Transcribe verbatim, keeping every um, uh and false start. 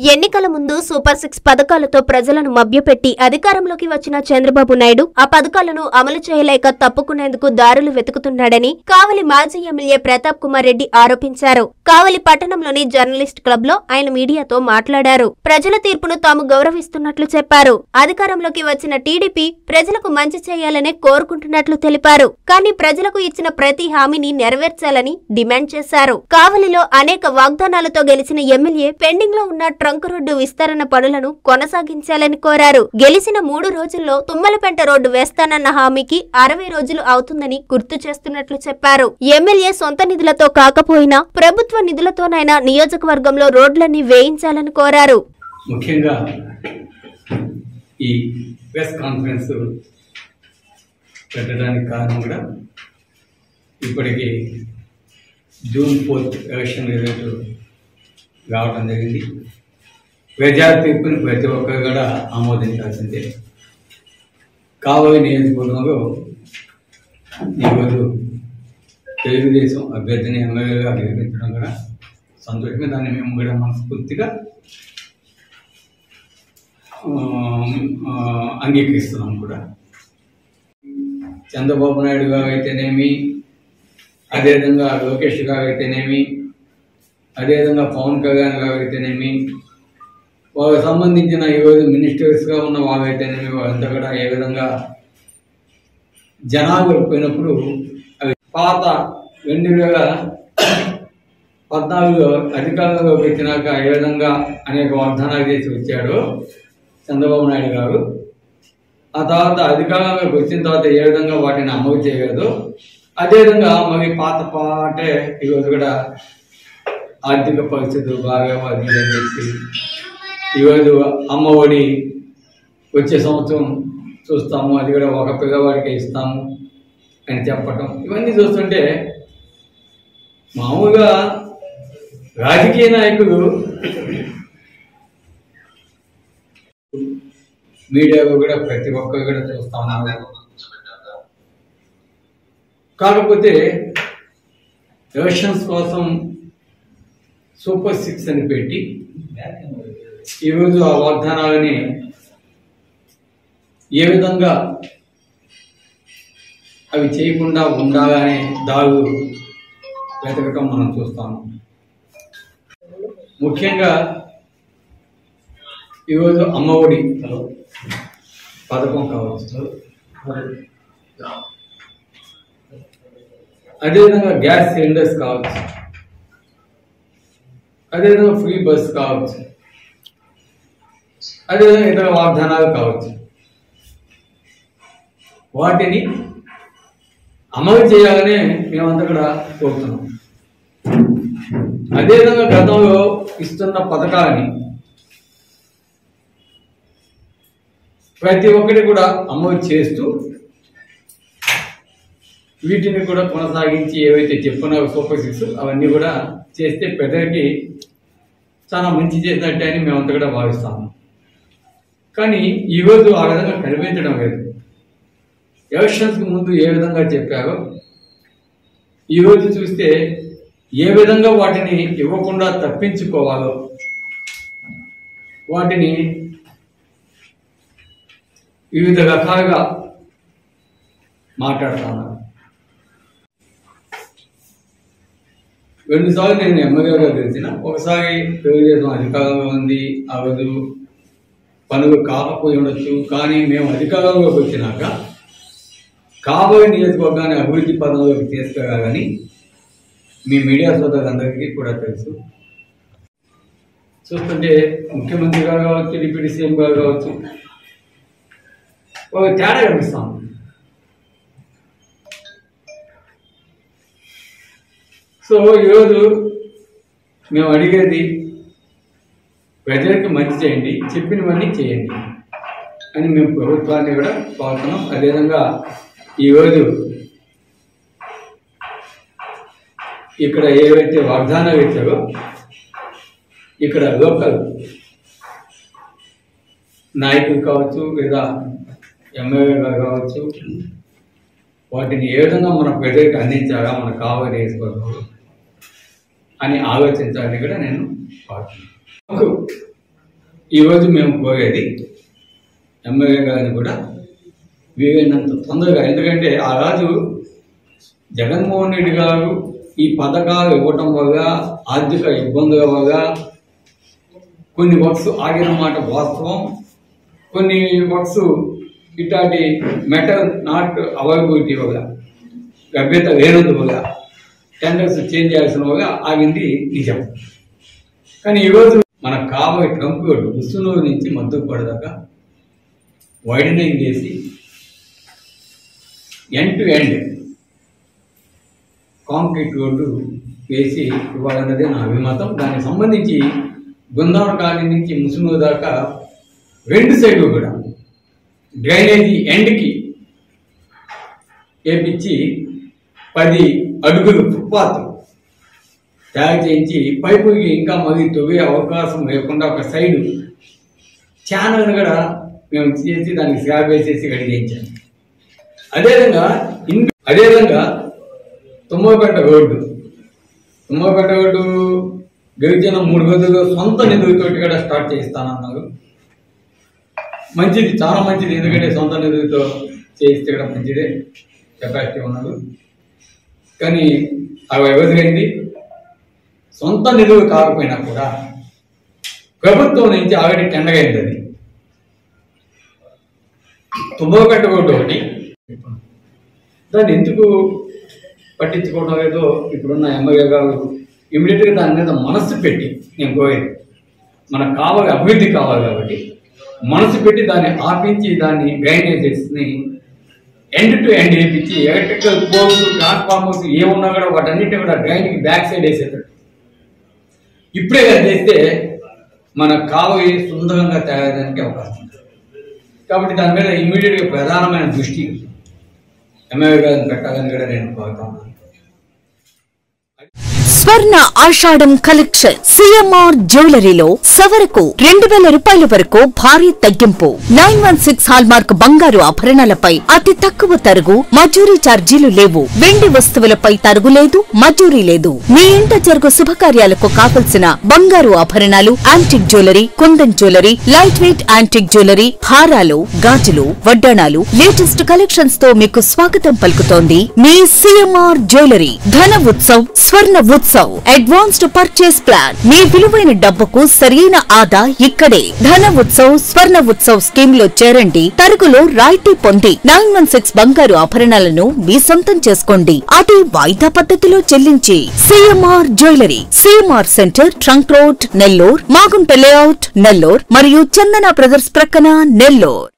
ఎన్నికల ముందు super six పథకాలతో ప్రజలను మభ్యపెట్టి అధికారంలోకి వచ్చిన చంద్రబాబు నాయుడు ఆ పథకాలను అమలు చేయలేక తప్పుకునేందుకు దారులు వెతుకుతున్నాడని కావలి మాజీ ఎమ్మెల్యే ప్రతాప్ కుమార్ రెడ్డి ఆరోపించారు. కావలి పట్టణంలోని జర్నలిస్ట్ క్లబ్ లో ఆయన మీడియాతో మాట్లాడారు. ప్రజల తీర్పును తాము గౌరవిస్తున్నట్లు చెప్పారు. అధికారంలోకి వచ్చిన టీడీపీ ప్రజలకు మంచి చేయాలనే కోరుకుంటున్నట్లు తెలిపారు. కానీ ప్రజలకు ఇచ్చిన ప్రతి హామీని నెరవేర్చాలని డిమాండ్ చేశారు. కావలిలో అనేక వాగ్దానాలతో గెలిచిన ఎమ్మెల్యే పెండింగ్ లో ఉన్న ట్రంక్ రోడ్డు విస్తరణ పనులను కొనసాగించాలని కోరారు. గెలిచిన మూడు రోజుల్లో తుమ్మలపెంట రోడ్డు వేస్తానన్న హామీకి అరవై రోజులు అవుతుందని గుర్తు చేస్తున్నట్లు చెప్పారు. ఎమ్మెల్యే సొంత నిధులతో కాకపోయినా ప్రభుత్వ నిధులతోనైనా నియోజకవర్గంలో రోడ్లన్నీ వేయించాలని కోరారు. ముఖ్యంగా ఈ ప్రెస్ కాన్ఫరెన్స్ పెట్టడానికి కారణం కూడా ఇప్పటికి జూన్ ఫోర్త్ ఎలక్షన్ రిజల్ట్ రావడం జరిగింది. ప్రజా తీర్పుని ప్రతి ఒక్కరు కూడా ఆమోదించాల్సిందే. కావలి నియోజకవర్గంలో ఈరోజు తెలుగుదేశం అభ్యర్థిని ఎమ్మెల్యేగా గెలిపించడం కూడా సంతోషంగా, దాన్ని మేము కూడా మనస్ఫూర్తిగా అంగీకరిస్తున్నాం. కూడా చంద్రబాబు నాయుడు గారు అయితేనేమి, అదేవిధంగా లోకేష్ గారు అయితేనేమి, అదేవిధంగా పవన్ కళ్యాణ్ గారు అయితేనేమి, వాళ్ళకి సంబంధించిన ఈరోజు మినిస్టర్స్గా ఉన్న వాళ్ళైతేనేమి, వాళ్ళంతా కూడా ఏ విధంగా జనాలు పోయినప్పుడు అవి పాత రెండు వేల పద్నాలుగులో అధికారంలోకి వచ్చినాక ఏ విధంగా అనేక వాగ్దానాలు చేసి వచ్చాడో చంద్రబాబు నాయుడు గారు, ఆ తర్వాత అధికారంలోకి వచ్చిన తర్వాత ఏ విధంగా వాటిని అమలు చేయలేదు, అదేవిధంగా మరి పాత పాటే ఈరోజు కూడా ఆర్థిక పరిస్థితులు బాగా అది అని చెప్పి ఈరోజు అమ్మ ఒడి వచ్చే సంవత్సరం చూస్తాము, అది కూడా ఒక పిల్లవాడికి ఇస్తాము అని చెప్పటం, ఇవన్నీ చూస్తుంటే మామూలుగా రాజకీయ నాయకులు మీడియాలో కూడా ప్రతి ఒక్కరు కూడా చూస్తా ఉన్నారు. కాకపోతే ఎలక్షన్స్ కోసం సూపర్ సిక్స్ అని పెట్టి ఈరోజు ఆ వాగ్దానాలని ఏ విధంగా అవి చేయకుండా ఉండాలనే దాగు వెతకటం మనం చూస్తాము. ముఖ్యంగా ఈరోజు అమ్మఒడి పథకం కావచ్చు, అదేవిధంగా గ్యాస్ సిలిండర్స్ కావచ్చు, అదేవిధంగా ఫ్రీ బస్ కావచ్చు, అదేవిధంగా ఇతర వాగ్దానాలు కావచ్చు, వాటిని అమలు చేయాలనే మేమంతా కూడా కోరుతున్నాం. అదేవిధంగా గతంలో ఇస్తున్న పథకాలని ప్రతి ఒక్కటి కూడా అమలు చేస్తూ వీటిని కూడా కొనసాగించి ఏవైతే చెప్పున్నారో సూపర్ సిక్స్ అవన్నీ కూడా చేస్తే ప్రజలకి చాలా మంచి చేసినట్టే అని మేమంతా కూడా భావిస్తాము. కానీ ఈరోజు ఆ విధంగా కనిపించడం లేదు. ఎలక్షన్స్కి ముందు ఏ విధంగా చెప్పారో ఈరోజు చూస్తే ఏ విధంగా వాటిని ఇవ్వకుండా తప్పించుకోవాలో వాటిని వివిధ రకాలుగా మాట్లాడుతున్నారు. రెండుసార్లు నేను ఎమ్మెల్యేగా గెలిచిన, ఒకసారి తెలుగుదేశం అధికారంలో ఉంది, ఆ రోజు పనులు కాకపోయి ఉండొచ్చు. కానీ మేము అధికారంలోకి వచ్చినాక కాబోయే నియోజకవర్గాన్ని అభివృద్ధి పదంలోకి తీసుకెళ్ళాలని మీ మీడియా సోదరులందరికీ కూడా తెలుసు. చూస్తుంటే ముఖ్యమంత్రి గారు కావచ్చు, డిప్యూటీ సీఎం గారు కావచ్చు, ఒక తేడా కనిపిస్తాం. సో ఈరోజు మేము అడిగేది ప్రజలకు మంచి చేయండి, చెప్పినవన్నీ చేయండి అని మేము ప్రభుత్వాన్ని కూడా కోరుతున్నాం. అదేవిధంగా ఈరోజు ఇక్కడ ఏవైతే వాగ్దానాలు ఇచ్చారో ఇక్కడ లోకల్ నాయకులు కావచ్చు లేదా ఎమ్మెల్యే గారు కావచ్చు, వాటిని ఏ విధంగా మన ప్రజలకు అందించాలా మన కావలి వేసుకోవాలి అని ఆలోచించాలని కూడా నేను కోరుతున్నాను. ఈరోజు మేము కోరేది ఎమ్మెల్యే గారిని కూడా వీలైనంత తొందరగా, ఎందుకంటే ఆ రాజు జగన్మోహన్ రెడ్డి గారు ఈ పథకాలు ఇవ్వటం వల్ల ఆర్థిక ఇబ్బందుల వల్ల కొన్ని వర్క్స్ ఆగిన మాట వాస్తవం, కొన్ని వర్క్స్ ఇట్లాంటి మెటల్ నాట్ అవైలబిలిటీ వల్ల లభ్యత లేనందువల్ల టెండర్స్ చేంజ్ చేయాల్సిన వల్ల ఆగింది నిజం. కానీ ఈరోజు మనకు కావాలి ట్రంప్ రోడ్డు ఉస్సునూరు నుంచి మద్దతు పడదాకా వైడనింగ్ చేసి end to end concrete road వేసి ఇవ్వాలన్నదే నా అభిమతం. దానికి సంబంధించి బృందావన కాలనీ నుంచి ముసునూరు దాకా రెండు సైడ్లు కూడా డ్రైనేజీ ఎండ్కి వేపించి పది అడుగులు ఫుట్పాత్ తయారు చేయించి పైపుకి ఇంకా మళ్ళీ తవ్వే అవకాశం లేకుండా ఒక సైడు ఛానల్ కూడా మేము చేసి దానికి స్లాబ్ వేసేసి కడిగించాము. అదేవిధంగా ఇన్ అదేవిధంగా తుమ్మపేట రోడ్డు తుమ్మపేట రోడ్డు గిరిజన మూడు గదులు సొంత నిధులతోటి కూడా స్టార్ట్ చేస్తానన్నారు. మంచిది, చాలా మంచిది, ఎందుకంటే సొంత నిధులతో చేయిస్తే కూడా మంచిదే, కెపాసిటీ ఉన్నది. కానీ అవి ఎవరికైంది సొంత నిధులు కాకపోయినా కూడా ప్రభుత్వం నుంచి ఆల్రెడీ టెండర్ అయింది. అది తుమ్మపేట రోడ్డు ఒకటి, దాన్ని ఎందుకు పట్టించుకోవడం లేదో ఇప్పుడున్న ఎమ్మెల్యే గారు ఇమీడియట్గా దాని మీద మనస్సు పెట్టి, నేను కోరేది మనకు కావాలి, అభివృద్ధి కావాలి కాబట్టి మనసు పెట్టి దాన్ని ఆపించి దాన్ని డ్రైనేజెస్ని ఎండ్ టు ఎండ్ వేయించి ఎలక్ట్రికల్ పోల్స్ ట్రాన్స్ఫార్మర్స్ ఏమున్నా కూడా వాటన్నిటిని కూడా డ్రైన్కి బ్యాక్ సైడ్ వేసేటట్టు ఇప్పుడే కదా చేస్తే మనకు కావాలి సుందరంగా తయారడానికి అవకాశం ఉంది. కాబట్టి దాని మీద ఇమీడియట్గా ప్రధానమైన దృష్టి ఎమ్మెల్యే గారిని పెట్టాలని కూడా నేను కోరుతాను. స్వర్ణ ఆషాఢం కలెక్షన్ సిఎంఆర్ జ్యువెలరీలో సవరకు రెండు వేల రూపాయల వరకు భారీ తగ్గింపు. Nine one six hallmark బంగారు ఆభరణాలపై అతి తక్కువ తరుగు, మజూరీ ఛార్జీలు లేవు. వెండి వస్తువులపై తరుగు లేదు, మజూరీ లేదు. మీ ఇంట జరుగు శుభకార్యాలకు కావలసిన బంగారు ఆభరణాలు, antique jewellery, kundan jewellery, light weight antique jewellery, హారాలు, గాజులు, వడ్డాణాలు, లేటెస్ట్ కలెక్షన్స్ తో మీకు స్వాగతం పలుకుతోంది మీ CMR jewellery. Dhana Utsav, Swarna Utsav advanced purchase plan. మీ విలువైన డబ్బుకు సరైన ఆదా ఇక్కడే. ధన ఉత్సవ్, స్వర్ణ ఉత్సవ్ స్కీమ్ లో చేరండి. తరుగులో రాయితీ పొంది నైన్ వన్ సిక్స్ బంగారు ఆభరణాలను మీ సొంతం చేసుకోండి. అదే వాయిదా పద్ధతిలో చెల్లించి. CMR jewellery, CMR centre, trunk road, Nellore, Magunta layout, Nellore మరియు చందన బ్రదర్స్ ప్రక్కన, నెల్లూర్.